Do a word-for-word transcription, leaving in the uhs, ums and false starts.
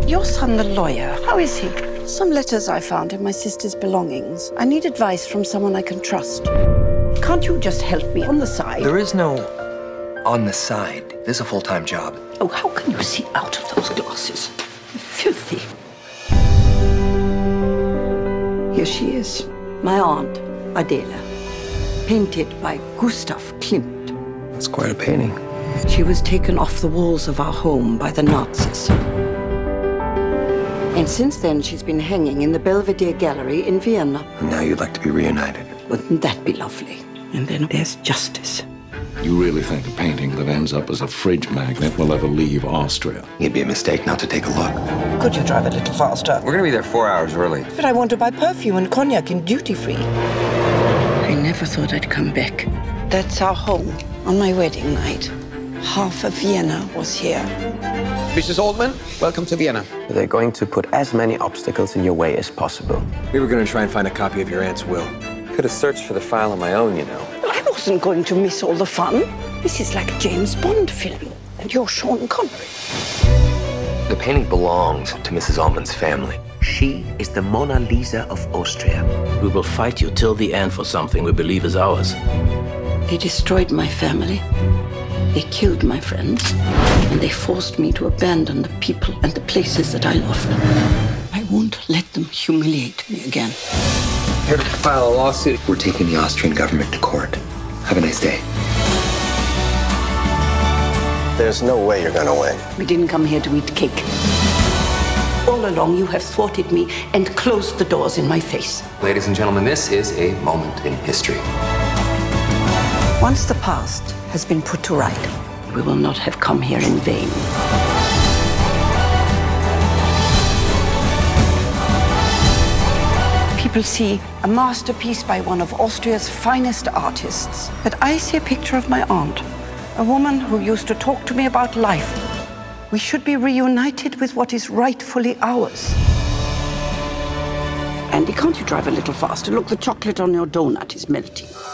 Your son, the lawyer, how is he? Some letters I found in my sister's belongings. I need advice from someone I can trust. Can't you just help me on the side? There is no on the side. This is a full-time job. Oh, how can you see out of those glasses? Filthy. Here she is, my aunt, Adela, painted by Gustav Klimt. That's quite a painting. She was taken off the walls of our home by the Nazis. And since then, she's been hanging in the Belvedere Gallery in Vienna. And now you'd like to be reunited. Wouldn't that be lovely? And then there's justice. You really think a painting that ends up as a fridge magnet will ever leave Austria? It'd be a mistake not to take a look. Could you drive a little faster? We're gonna be there four hours early. But I want to buy perfume and cognac in duty-free. I never thought I'd come back. That's our home on my wedding night. Half of Vienna was here. Missus Altmann, welcome to Vienna. They're going to put as many obstacles in your way as possible. We were gonna try and find a copy of your aunt's will. Could have searched for the file on my own, you know. I wasn't going to miss all the fun. This is like a James Bond film, and you're Sean Connery. The painting belongs to Missus Altmann's family. She is the Mona Lisa of Austria. We will fight you till the end for something we believe is ours. They destroyed my family. They killed my friends. And they forced me to abandon the people and the places that I loved. I won't let them humiliate me again. Here to file a lawsuit. We're taking the Austrian government to court. Have a nice day. There's no way you're gonna win. We didn't come here to eat cake. All along, you have thwarted me and closed the doors in my face. Ladies and gentlemen, this is a moment in history. Once the past has been put to right, we will not have come here in vain. People see a masterpiece by one of Austria's finest artists. But I see a picture of my aunt, a woman who used to talk to me about life. We should be reunited with what is rightfully ours. Andy, can't you drive a little faster? Look, the chocolate on your donut is melting.